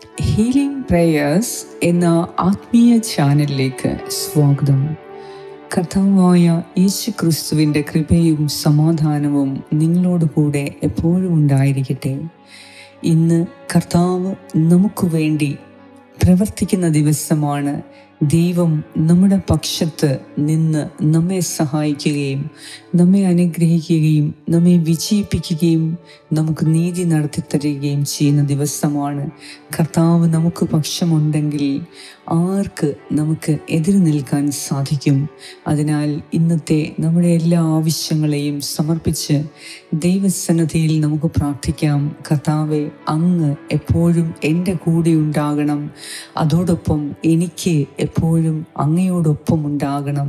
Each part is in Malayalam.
ഹീലിംഗ് പ്രേയേഴ്സ് എന്ന ആത്മീയ ചാനലിലേക്ക് സ്വാഗതം. കർത്താവായ യേശു ക്രിസ്തുവിൻ്റെ കൃപയും സമാധാനവും നിങ്ങളോട് കൂടെ എപ്പോഴും ഉണ്ടായിരിക്കട്ടെ. ഇന്ന് കർത്താവ് നമുക്ക് വേണ്ടി പ്രവർത്തിക്കുന്ന ദിവസമാണ്. ദൈവം നമ്മുടെ പക്ഷത്ത് നിന്ന് നമ്മെ സഹായിക്കുകയും നമ്മെ അനുഗ്രഹിക്കുകയും നമ്മെ വിജയിപ്പിക്കുകയും നമുക്ക് നീതി നടത്തിത്തരികയും ചെയ്യുന്ന ദിവസമാണ്. കർത്താവ് നമുക്ക് പക്ഷമുണ്ടെങ്കിൽ ആർക്ക് നമുക്ക് എതിര് നിൽക്കാൻ സാധിക്കും? അതിനാൽ ഇന്നത്തെ നമ്മുടെ എല്ലാ ആവശ്യങ്ങളെയും സമർപ്പിച്ച് ദൈവസന്നിധിയിൽ നമുക്ക് പ്രാർത്ഥിക്കാം. കർത്താവെ, അങ്ങ് എപ്പോഴും എൻ്റെ കൂടെ ഉണ്ടാകണം. അതോടൊപ്പം എനിക്ക് എപ്പോഴും അങ്ങയോടൊപ്പം ഉണ്ടാകണം.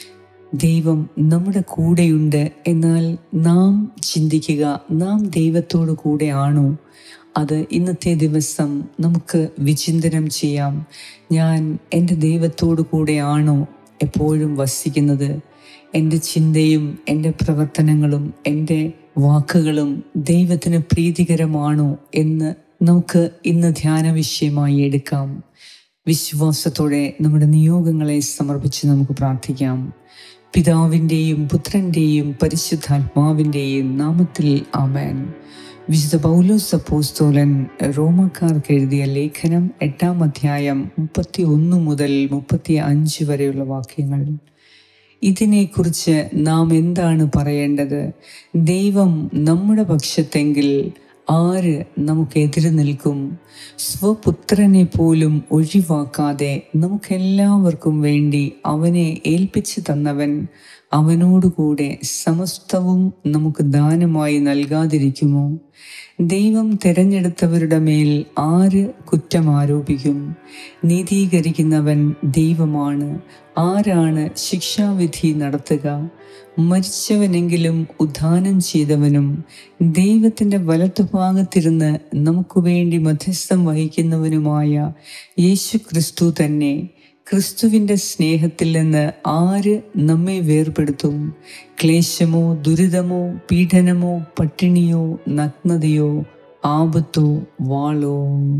ദൈവം നമ്മുടെ കൂടെയുണ്ട്. എന്നാൽ നാം ചിന്തിക്കുക, നാം ദൈവത്തോടു കൂടെയാണോ? അത് ഇന്നത്തെ ദിവസം നമുക്ക് വിചിന്തനം ചെയ്യാം. ഞാൻ എൻ്റെ ദൈവത്തോടു കൂടെയാണോ എപ്പോഴും വസിക്കുന്നത്? എൻ്റെ ചിന്തയും എൻ്റെ പ്രവർത്തനങ്ങളും എൻ്റെ വാക്കുകളും ദൈവത്തിന് പ്രീതികരമാണോ എന്ന് നമുക്ക് ഇന്ന് ധ്യാന വിഷയമായി എടുക്കാം. വിശ്വാസത്തോടെ നമ്മുടെ നിയോഗങ്ങളെ സമർപ്പിച്ച് നമുക്ക് പ്രാർത്ഥിക്കാം. പിതാവിൻ്റെയും പുത്രൻ്റെയും പരിശുദ്ധാത്മാവിൻ്റെയും നാമത്തിൽ ആമേൻ. വിശുദ്ധ പൗലോസ് അപ്പോസ്തലൻ റോമാക്കാർക്ക് എഴുതിയ ലേഖനം 8-ാം അധ്യായം 31 മുതൽ 35 വരെയുള്ള വാക്യങ്ങൾ. ഇതിനെക്കുറിച്ച് നാം എന്താണ് പറയേണ്ടത്? ദൈവം നമ്മുടെ പക്ഷത്തെങ്കിൽ ആര് നമുക്കെതിരെ നിൽക്കും? സ്വപുത്രനെ പോലും ഒഴിവാക്കാതെ നമുക്കെല്ലാവർക്കും വേണ്ടി അവനെ ഏൽപ്പിച്ചു തന്നവൻ അവനോടുകൂടെ സമസ്തവും നമുക്ക് ദാനമായി നൽകാതിരിക്കുമോ? ദൈവം തിരഞ്ഞെടുത്തവരുടെ മേൽ ആര് കുറ്റം ആരോപിക്കും? നീതീകരിക്കുന്നവൻ ദൈവമാണ്. ആരാണ് ശിക്ഷാവിധി നടത്തുക? മരിച്ചവനെങ്കിലും ഉദ്ധാനം ചെയ്തവനും ദൈവത്തിൻ്റെ വലത്തുഭാഗത്തിരുന്ന് നമുക്ക് വേണ്ടി മധ്യസ്ഥം വഹിക്കുന്നവനുമായ യേശു ക്രിസ്തു തന്നെ. ക്രിസ്തുവിൻ്റെ സ്നേഹത്തിൽ നിന്ന് ആര് നമ്മെ വേർപെടുത്തും? ക്ലേശമോ, ദുരിതമോ, പീഡനമോ, പട്ടിണിയോ, നഗ്നതയോ, ആപത്തോ, വാളോ?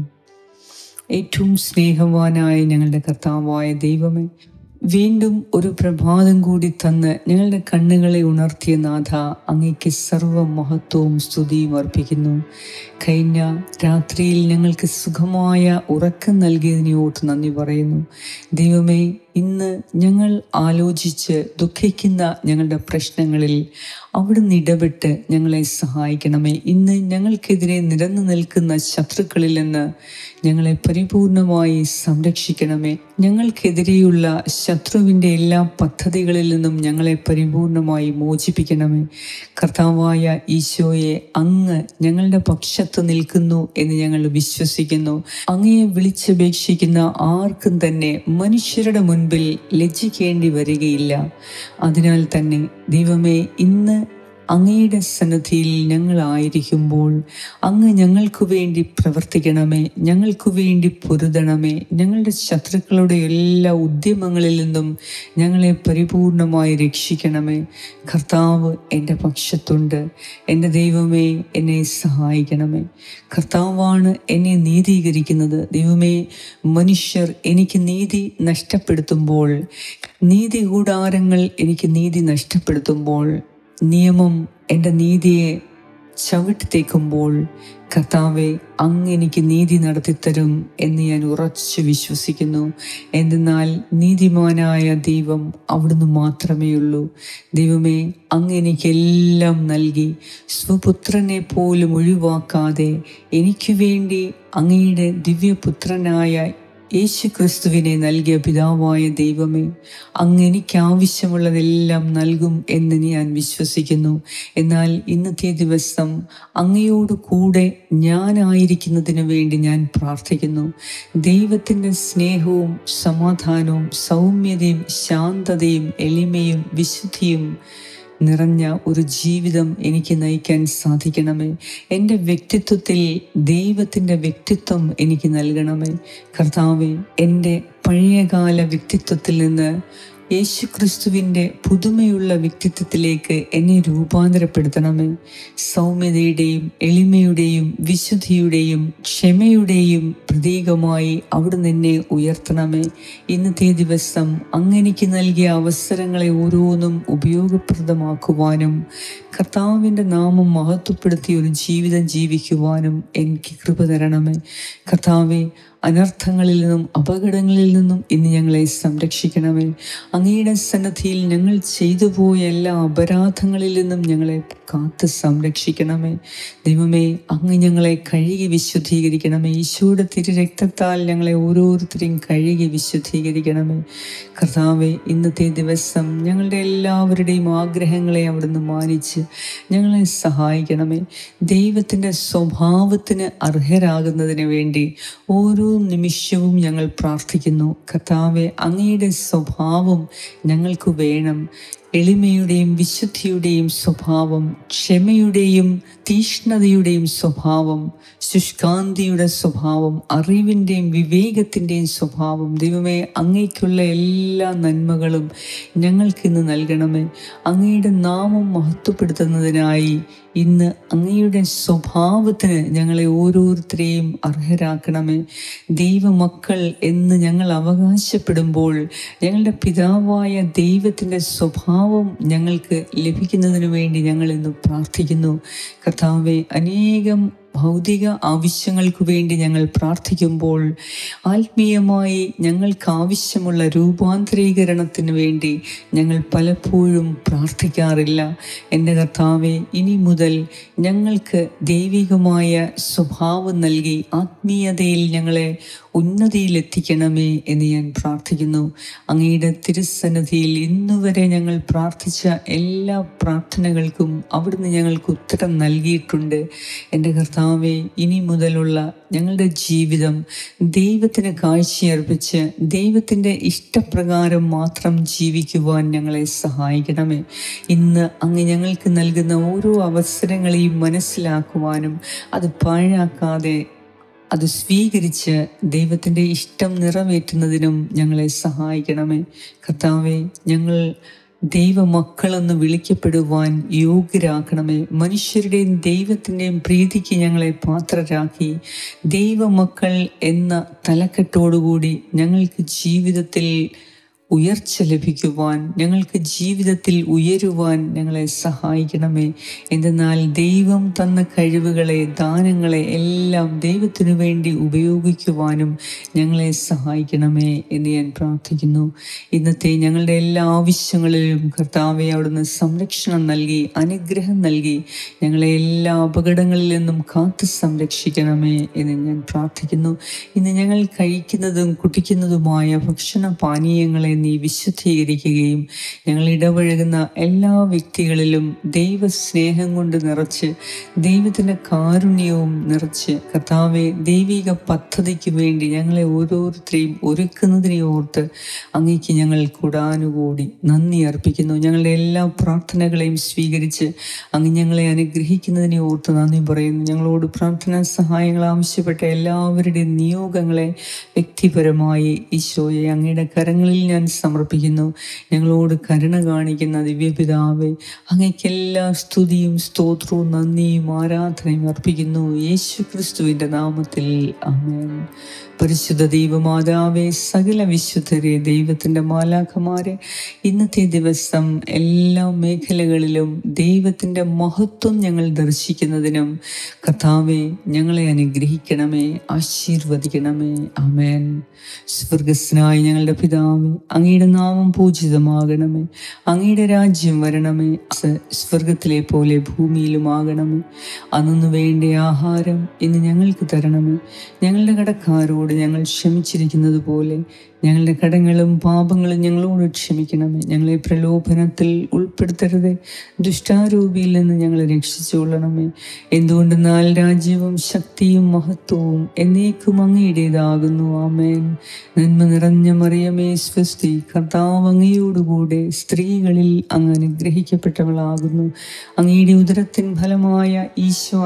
ഏറ്റവും സ്നേഹവാനായ ഞങ്ങളുടെ കർത്താവായ ദൈവമേ, വീണ്ടും ഒരു പ്രഭാതം കൂടി തന്ന് ഞങ്ങളുടെ കണ്ണുകളെ ഉണർത്തിയ നാഥ, അങ്ങേക്ക് സർവ്വ മഹത്വവും സ്തുതിയും അർപ്പിക്കുന്നു. കഴിഞ്ഞ രാത്രിയിൽ ഞങ്ങൾക്ക് സുഖമായ ഉറക്കം നൽകിയതിനെ ഓർത്ത് നന്ദി പറയുന്നു. ദൈവമേ, ഇന്ന് ഞങ്ങൾ ആലോചിച്ച് ദുഃഖിക്കുന്ന ഞങ്ങളുടെ പ്രശ്നങ്ങളിൽ അവിടുന്ന് ഇടപെട്ട് ഞങ്ങളെ സഹായിക്കണമേ. ഇന്ന് ഞങ്ങൾക്കെതിരെ നിരന്നു നിൽക്കുന്ന ശത്രുക്കളിൽ നിന്ന് ഞങ്ങളെ പരിപൂർണമായി സംരക്ഷിക്കണമേ. ഞങ്ങൾക്കെതിരെയുള്ള ശത്രുവിൻ്റെ എല്ലാ പദ്ധതികളിൽ നിന്നും ഞങ്ങളെ പരിപൂർണമായി മോചിപ്പിക്കണമേ. കർത്താവായ ഈശോയെ, അങ്ങ് ഞങ്ങളുടെ പക്ഷത്ത് നിൽക്കുന്നു എന്ന് ഞങ്ങൾ വിശ്വസിക്കുന്നു. അങ്ങയെ വിളിച്ചപേക്ഷിക്കുന്ന ആർക്കും തന്നെ മനുഷ്യരുടെ മുൻപിൽ ലജ്ജിക്കേണ്ടി വരികയില്ല. അതിനാൽ തന്നെ ദൈവമേ, ഇന്ന് അങ്ങയുടെ സന്നിധിയിൽ ഞങ്ങളായിരിക്കുമ്പോൾ അങ്ങ് ഞങ്ങൾക്ക് വേണ്ടി പ്രവർത്തിക്കണമേ. ഞങ്ങൾക്ക് വേണ്ടി പൊരുതണമേ. ഞങ്ങളുടെ ശത്രുക്കളുടെ എല്ലാ ഉദ്യമങ്ങളിൽ നിന്നും ഞങ്ങളെ പരിപൂർണമായി രക്ഷിക്കണമേ. കർത്താവ് എൻ്റെ പക്ഷത്തുണ്ട്. എൻ്റെ ദൈവമേ, എന്നെ സഹായിക്കണമേ. കർത്താവാണ് എന്നെ നീതീകരിക്കുന്നത്. ദൈവമേ, മനുഷ്യർ എനിക്ക് നീതി നഷ്ടപ്പെടുത്തുമ്പോൾ, നീതി കൂടാരങ്ങൾ എനിക്ക് നീതി നഷ്ടപ്പെടുത്തുമ്പോൾ, നിയമം എൻ്റെ നീതിയെ ചവിട്ടിത്തേക്കുമ്പോൾ, കർത്താവെ, അങ്ങ് എനിക്ക് നീതി നടത്തിത്തരും എന്ന് ഞാൻ ഉറച്ചു വിശ്വസിക്കുന്നു. എന്തെന്നാൽ നീതിമാനായ ദൈവം അവിടുന്ന് മാത്രമേ ഉള്ളൂ. ദൈവമേ, അങ്ങ് എനിക്കെല്ലാം നൽകി സ്വപുത്രനെ പോലും ഒഴിവാക്കാതെ എനിക്ക് വേണ്ടി അങ്ങയുടെ ദിവ്യപുത്രനായ യേശു ക്രിസ്തുവിനെ നൽകിയ പിതാവായ ദൈവമേ, അങ്ങ് എനിക്ക് ആവശ്യമുള്ളതെല്ലാം നൽകും എന്ന് ഞാൻ വിശ്വസിക്കുന്നു. എന്നാൽ ഇന്നത്തെ ദിവസം അങ്ങയോട് കൂടെ ഞാനായിരിക്കുന്നതിന് വേണ്ടി ഞാൻ പ്രാർത്ഥിക്കുന്നു. ദൈവത്തിൻ്റെ സ്നേഹവും സമാധാനവും സൗമ്യതയും ശാന്തതയും എളിമയും വിശുദ്ധിയും നിറഞ്ഞ ഒരു ജീവിതം എനിക്ക് നയിക്കാൻ സാധിക്കണമേ. എൻ്റെ വ്യക്തിത്വത്തിൽ ദൈവത്തിൻ്റെ വ്യക്തിത്വം എനിക്ക് നൽകണമേ. കർത്താവേ, എൻ്റെ പഴയകാല വ്യക്തിത്വത്തിൽ നിന്ന് യേശുക്രിസ്തുവിൻ്റെ പുതുമയുള്ള വ്യക്തിത്വത്തിലേക്ക് എന്നെ രൂപാന്തരപ്പെടുത്തണമേ. സൗമ്യതയുടെയും എളിമയുടെയും വിശുദ്ധിയുടെയും ക്ഷമയുടെയും പ്രതീകമായി അവിടുന്ന് എന്നെ ഉയർത്തണമേ. ഇന്നത്തെ ദിവസം അങ്ങെനിക്ക് നൽകിയ അവസരങ്ങളെ ഓരോന്നും ഉപയോഗപ്രദമാക്കുവാനും കർത്താവിൻ്റെ നാമം മഹത്വപ്പെടുത്തിയ ഒരു ജീവിതം ജീവിക്കുവാനും എനിക്ക് കൃപ തരണമേ. കർത്താവെ, അനർത്ഥങ്ങളിൽ നിന്നും അപകടങ്ങളിൽ നിന്നും ഇന്ന് ഞങ്ങളെ സംരക്ഷിക്കണമേ. അങ്ങയുടെ സന്നിധിയിൽ ഞങ്ങൾ ചെയ്തു പോയ എല്ലാ അപരാധങ്ങളിൽ നിന്നും ഞങ്ങളെ കാത്ത് സംരക്ഷിക്കണമേ. ദൈവമേ, അങ്ങ് ഞങ്ങളെ കഴുകി വിശുദ്ധീകരിക്കണമേ. ഈശോയുടെ തിരുരക്തത്താൽ ഞങ്ങളെ ഓരോരുത്തരെയും കഴുകി വിശുദ്ധീകരിക്കണമേ. കർത്താവെ, ഇന്നത്തെ ദിവസം ഞങ്ങളുടെ എല്ലാവരുടെയും ആഗ്രഹങ്ങളെ അവിടുന്ന് മാനിച്ച് ഞങ്ങളെ സഹായിക്കണമേ. ദൈവത്തിൻ്റെ സ്വഭാവത്തിന് അർഹരാകുന്നതിന് വേണ്ടി ഓരോ നിമിഷവും ഞങ്ങൾ പ്രാർത്ഥിക്കുന്നു. കർത്താവെ, അങ്ങയുടെ സ്വഭാവം ഞങ്ങൾക്ക് വേണം. എളിമയുടെയും വിശുദ്ധിയുടെയും സ്വഭാവം, ക്ഷമയുടെയും തീഷ്ണതയുടെയും സ്വഭാവം, ശുഷ്കാന്തിയുടെ സ്വഭാവം, അറിവിൻ്റെയും വിവേകത്തിൻ്റെയും സ്വഭാവം. ദൈവമേ, അങ്ങേക്കുള്ള എല്ലാ നന്മകളും ഞങ്ങൾക്കിന്ന് നൽകണമേ. അങ്ങയുടെ നാമം മഹത്വപ്പെടുത്തുന്നതിനായി ഇന്ന് അങ്ങയുടെ സ്വഭാവത്തിന് ഞങ്ങളെ ഓരോരുത്തരെയും അർഹരാക്കണമേ. ദൈവമക്കൾ എന്ന് ഞങ്ങൾ അവകാശപ്പെടുമ്പോൾ ഞങ്ങളുടെ പിതാവായ ദൈവത്തിൻ്റെ സ്വഭാവം ഞങ്ങൾക്ക് ലഭിക്കുന്നതിന് വേണ്ടി ഞങ്ങൾ ഇന്ന് പ്രാർത്ഥിക്കുന്നു. കർത്താവെ, അനേകം ഭൗതിക ആവശ്യങ്ങൾക്ക് വേണ്ടി ഞങ്ങൾ പ്രാർത്ഥിക്കുമ്പോൾ ആത്മീയമായി ഞങ്ങൾക്ക് ആവശ്യമുള്ള രൂപാന്തരീകരണത്തിന് വേണ്ടി ഞങ്ങൾ പലപ്പോഴും പ്രാർത്ഥിക്കാറില്ല. എൻ്റെ കർത്താവെ, ഇനി മുതൽ ഞങ്ങൾക്ക് ദൈവികമായ സ്വഭാവം നൽകി ആത്മീയതയിൽ ഞങ്ങളെ ഉന്നതിയിലെത്തിക്കണമേ എന്ന് ഞാൻ പ്രാർത്ഥിക്കുന്നു. അങ്ങയുടെ തിരുസന്നിധിയിൽ ഇന്നുവരെ ഞങ്ങൾ പ്രാർത്ഥിച്ച എല്ലാ പ്രാർത്ഥനകൾക്കും അവിടുന്ന് ഞങ്ങൾക്ക് ഉത്തരം നൽകിയിട്ടുണ്ട്. എൻ്റെ കർത്താവെ, ഇനി മുതലുള്ള ഞങ്ങളുടെ ജീവിതം ദൈവത്തിന് കാഴ്ചയർപ്പിച്ച് ദൈവത്തിൻ്റെ ഇഷ്ടപ്രകാരം മാത്രം ജീവിക്കുവാൻ ഞങ്ങളെ സഹായിക്കണമേ. ഇന്ന് അങ്ങ് ഞങ്ങൾക്ക് നൽകുന്ന ഓരോ അവസരങ്ങളെയും മനസ്സിലാക്കുവാനും അത് പാഴാക്കാതെ അത് സ്വീകരിച്ച് ദൈവത്തിൻ്റെ ഇഷ്ടം നിറവേറ്റുന്നതിനും ഞങ്ങളെ സഹായിക്കണമേ. കർത്താവെ, ഞങ്ങൾ ദൈവമക്കളെന്ന് വിളിക്കപ്പെടുവാൻ യോഗ്യരാക്കണമേ. മനുഷ്യരുടെയും ദൈവത്തിൻ്റെയും പ്രീതിക്ക് ഞങ്ങളെ പാത്രരാക്കി ദൈവമക്കൾ എന്ന തലക്കെട്ടോടുകൂടി ഞങ്ങൾക്ക് ജീവിതത്തിൽ ഉയർച്ച ലഭിക്കുവാൻ, ഞങ്ങൾക്ക് ജീവിതത്തിൽ ഉയരുവാൻ ഞങ്ങളെ സഹായിക്കണമേ. എന്തെന്നാൽ ദൈവം തന്ന കഴിവുകളെ, ദാനങ്ങളെ എല്ലാം ദൈവത്തിനു വേണ്ടി ഉപയോഗിക്കുവാനും ഞങ്ങളെ സഹായിക്കണമേ എന്ന് ഞാൻ പ്രാർത്ഥിക്കുന്നു. ഇന്നത്തെ ഞങ്ങളുടെ എല്ലാ ആവശ്യങ്ങളിലും കർത്താവെ അവിടുന്ന് സംരക്ഷണം നൽകി, അനുഗ്രഹം നൽകി ഞങ്ങളെ എല്ലാ അപകടങ്ങളിൽ നിന്നും കാത്തു സംരക്ഷിക്കണമേ എന്ന് ഞാൻ പ്രാർത്ഥിക്കുന്നു. ഇന്ന് ഞങ്ങൾ കഴിക്കുന്നതും കുടിക്കുന്നതുമായ ഭക്ഷണ പാനീയങ്ങളെ നീ വിശുദ്ധീകരിക്കുകയും ഞങ്ങൾ ഇടപഴകുന്ന എല്ലാ വ്യക്തികളിലും ദൈവസ്നേഹം കൊണ്ട് നിറച്ച് ദൈവത്തിൻ്റെ കാരുണ്യവും നിറച്ച് കർത്താവെ, ദൈവിക പദ്ധതിക്ക് വേണ്ടി ഞങ്ങളെ ഓരോരുത്തരെയും ഒരുക്കുന്നതിനെ ഓർത്ത് അങ്ങേക്ക് ഞങ്ങൾ കൂടാനുകൂടി നന്ദി അർപ്പിക്കുന്നു. ഞങ്ങളുടെ എല്ലാ പ്രാർത്ഥനകളെയും സ്വീകരിച്ച് അങ്ങ് ഞങ്ങളെ അനുഗ്രഹിക്കുന്നതിനെ ഓർത്ത് നന്ദി പറയുന്നു. ഞങ്ങളോട് പ്രാർത്ഥനാ സഹായങ്ങൾ ആവശ്യപ്പെട്ട എല്ലാവരുടെയും നിയോഗങ്ങളെ വ്യക്തിപരമായി ഈശോയെ അങ്ങയുടെ കരങ്ങളിൽ ഞാൻ സമർപ്പിക്കുന്നു. ഞങ്ങളോട് കരുണ കാണിക്കുന്ന ദിവ്യപിതാവേ, അങ്ങേക്കെല്ലാ സ്തുതിയും സ്തോത്രവും നന്ദിയും ആരാധനയും അർപ്പിക്കുന്നു യേശു ക്രിസ്തുവിൻ്റെ നാമത്തിൽ. ആമേൻ. പരിശുദ്ധ ദൈവമാതാവേ, സകല വിശുദ്ധരെ, ദൈവത്തിൻ്റെ മാലാഖമാരെ, ഇന്നത്തെ ദിവസം എല്ലാ മേഖലകളിലും ദൈവത്തിൻ്റെ മഹത്വം ഞങ്ങൾ ദർശിക്കുന്നതിനും കർത്താവേ ഞങ്ങളെ അനുഗ്രഹിക്കണമേ, ആശീർവദിക്കണമേ. ആമേൻ. സ്വർഗസ്നായ ഞങ്ങളുടെ പിതാവേ, അങ്ങയുടെ നാമം പൂജിതമാകണമേ, അങ്ങയുടെ രാജ്യം വരണമേ, സ്വർഗത്തിലെ പോലെ ഭൂമിയിലുമാകണമേ. അന്നു വേണ്ട ആഹാരം ഇന്ന് ഞങ്ങൾക്ക് തരണമേ. ഞങ്ങളുടെ കടക്കാരോട് ഞങ്ങൾ ക്ഷമിച്ചിരിക്കുന്നത് പോലെ ഞങ്ങളുടെ കടങ്ങളും പാപങ്ങളും ഞങ്ങളോട് ക്ഷമിക്കണമേ. ഞങ്ങളെ പ്രലോഭനത്തിൽ ഉൾപ്പെടുത്തരുതേ, ദുഷ്ടാരൂപിയിൽ നിന്ന് ഞങ്ങളെ രക്ഷിച്ചുകൊള്ളണമേ. എന്തുകൊണ്ടെന്നാൽ രാജ്യവും ശക്തിയും മഹത്വവും എന്നേക്കും അങ്ങയുടേതാകുന്നു. ആമേൻ. നന്മ നിറഞ്ഞ മറിയമേ സ്വസ്തി, കർത്താവ് അങ്ങയോടുകൂടെ സ്ത്രീകളിൽ അങ്ങ് അനുഗ്രഹിക്കപ്പെട്ടവളാകുന്നു. അങ്ങയുടെ ഉദരത്തിൻ ഫലമായ ഈശോ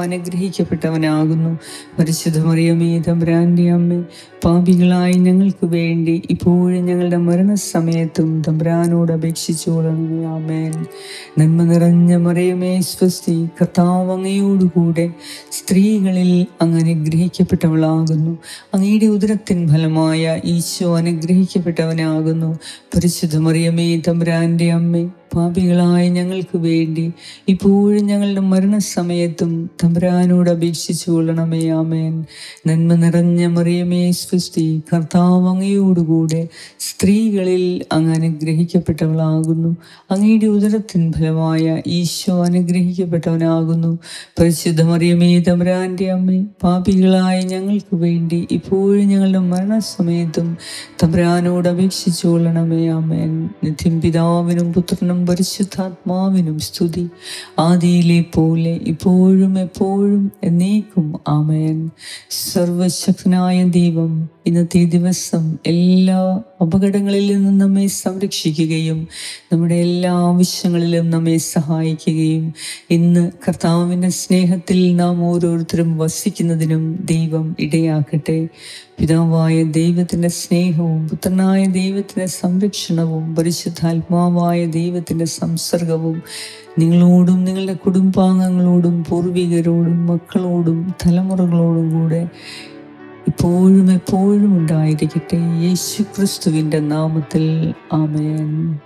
അനുഗ്രഹിക്കപ്പെട്ടവനാകുന്നു. പരിശുദ്ധ മറിയമേ തമ്പുരാന്റെ അമ്മേ, പാപികളായി ഞങ്ങൾക്ക് വേണ്ടി ഇപ്പോഴും ഞങ്ങളുടെ മരണസമയത്തും തമ്പുരാനോട് അപേക്ഷിച്ചുകൊള്ളണമേ. ആമേൻ. നന്മ നിറഞ്ഞ മറിയമേ സ്വസ്തി, കർത്താവ് അങ്ങയോടുകൂടെ സ്ത്രീകളിൽ അങ്ങ് അനുഗ്രഹിക്കപ്പെട്ടവളാകുന്നു. അങ്ങയുടെ ഉദരത്തിൻ ഫലമായ ഈശോ അനുഗ്രഹിക്കപ്പെട്ടവനാകുന്നു. പരിശുദ്ധ മറിയമേ തമ്പുരാൻ്റെ അമ്മേ, പാപികളായ ഞങ്ങൾക്ക് വേണ്ടി ഇപ്പോഴും ഞങ്ങളുടെ മരണസമയത്തും തമ്പുരാനോട് അപേക്ഷിച്ചു കൊള്ളണമേ. ആമേൻ. നന്മ നിറഞ്ഞ മറിയമേ സ്വസ്തി, കർത്താവ് അങ്ങയോടുകൂടെ സ്ത്രീകളിൽ അങ്ങ് അനുഗ്രഹിക്കപ്പെട്ടവളാകുന്നു. അങ്ങയുടെ ഉദരത്തിൻ ഫലമായ ഈശോ അനുഗ്രഹിക്കപ്പെട്ടവനാകുന്നു. പരിശുദ്ധ മറിയമേ തമ്പുരാൻ്റെ അമ്മേ, പാപികളായ ഞങ്ങൾക്ക് വേണ്ടി ഇപ്പോഴും ഞങ്ങളുടെ മരണസമയത്തും തമ്പുരാനോട് അപേക്ഷിച്ചു കൊള്ളണമേ. ആമേൻ. നിത്യം പിതാവിനും പുത്രനും പരിശുദ്ധാത്മാവിനും സ്തുതി, ആദിയിലെ പോലെ ഇപ്പോഴും എപ്പോഴും എന്നേക്കും. ആമേൻ. സർവശക്തനായ ദൈവം ഇന്നത്തെ ദിവസം എല്ലാ അപകടങ്ങളിൽ നിന്നും നമ്മെ സംരക്ഷിക്കുകയും നമ്മുടെ എല്ലാ ആവശ്യങ്ങളിലും നമ്മെ സഹായിക്കുകയും ഇന്ന് കർത്താവിൻ്റെ സ്നേഹത്തിൽ നാം ഓരോരുത്തരും വസിക്കുന്നതിനും ദൈവം ഇടയാക്കട്ടെ. പിതാവായ ദൈവത്തിൻ്റെ സ്നേഹവും പുത്രനായ ദൈവത്തിൻ്റെ സംരക്ഷണവും പരിശുദ്ധാത്മാവായ ദൈവത്തിൻ്റെ സംസർഗവും നിങ്ങളോടും നിങ്ങളുടെ കുടുംബാംഗങ്ങളോടും പൂർവികരോടും മക്കളോടും തലമുറകളോടും കൂടെ ഇപ്പോഴും എപ്പോഴും ഉണ്ടായിരിക്കട്ടെ. യേശു ക്രിസ്തുവിൻ്റെ നാമത്തിൽ. ആമേൻ.